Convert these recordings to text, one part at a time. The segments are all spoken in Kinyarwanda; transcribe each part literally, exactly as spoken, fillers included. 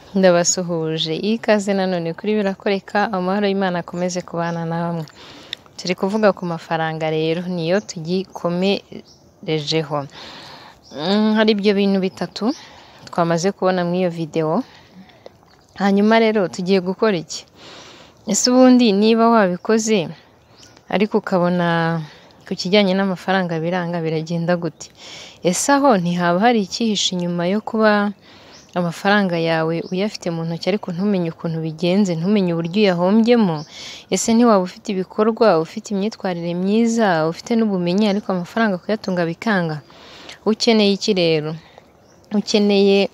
Ndabasuhuje ikaze nanone kuri birakoreka amahoro y'Imana akomeze kubana namwe. Turi kuvuga ku mafaranga rero niyo tugikomerejeho. Hari ibyo bintu bitatu twamaze kubona muri iyo video. Hanyuma rero tugiye gukora iki? Ese ubundi niba wabikoze ariko ukabona ku kijyanye n'amafaranga biranga biragenda gute? Ese aho ntihaba hari icyihishe inyuma yo kuba amafaranga yawe uyafite mu ntoki ariko ntumenye ukuntu bigenze, ntumenye uburyo uyahombyemo? Ese ntiwaba ufite ibikorwa, ufite imyitwarire myiza, ufite n'ubumenyi ariko amafaranga kuyatunga bikanga? Ukeneye iki rero? Ukeneye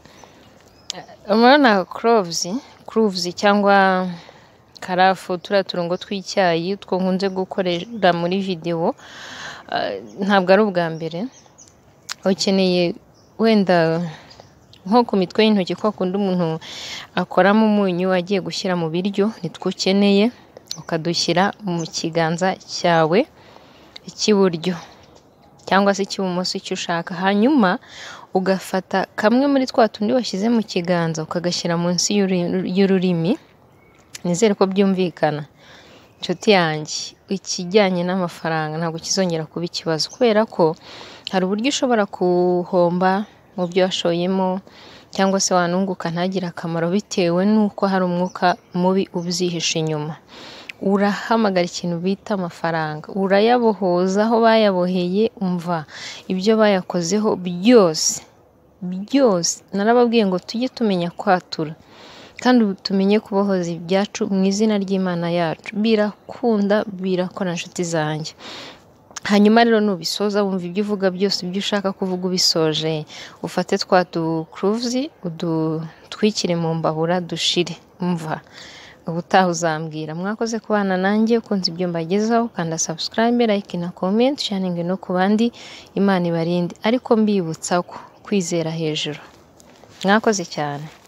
urabona cloves, cloves cyangwa karafu, turiya turongo tw'icyayi two nkunze gukorera muri video, ntabwo ari ubwa mbere. Ukeneye wenda nko ku mitwe y'intoki kwa kundi umuntu akoramo umunyu agiye gushyira mu biryo, nitwo ukeneye ukadushyira mu kiganza cyawe cy'iburyo cyangwa se cy'ibumoso icyo ushaka. Hanyuma ugafata kamwe muri twa tundi washyize mu kiganza ukagashyira munsi y'ururimi. Nizere ko byumvikana. Nshuti yanjye, ikijyanye n'amafaranga ntabwo kizongera kuba ikibazo, kubera ko hari uburyo ushobora kuhomba mu byo washoyemo cyangwa se wanunguka ntagire akamaro bitewe n'uko hari umwuka mubi ubyihishe inyuma. Urahamagara ikintu bita amafaranga, urayabohoza aho bayaboheye, umva ibyo bayakozeho byose byose. Narababwiye ngo tujye tumenya kwatura kandi tumenye kubohoza ibyacu mu izina ry'Imana yacu. Birakunda, birakora nshuti zanjye. Hanyuma rero nubisoza wumva ibyo uvuga byose, ibyo ushaka kuvuga ubisoje, ufate twa du cloves udutwikire mu mbabura dushire. Umva ubutaha uzambwira. Mwakoze kubana nanjye, ukunze ibyo mbagezaho, kanda subscribe, like na comment, sharing no ku bandi. Imana ibarinde, ariko mbibutsa ko kwizera hejuru. Mwakoze cyane.